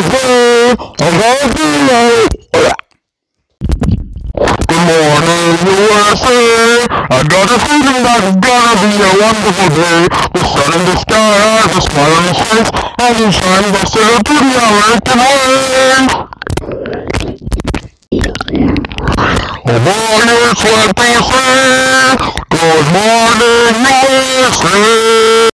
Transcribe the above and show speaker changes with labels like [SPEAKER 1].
[SPEAKER 1] day, I'm gonna be late. Good morning, USA. I got a feeling that it's gonna be a wonderful day. The sun in the sky, the smile on his face, and he shines the sail to the American way. Oh boy, it's what they say. Good morning, USA.